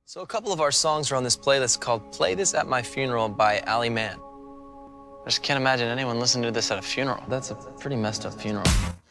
So a couple of our songs are on this playlist called Play This at My Funeral by Ali Mann. I just can't imagine anyone listening to this at a funeral. That's a pretty messed up funeral.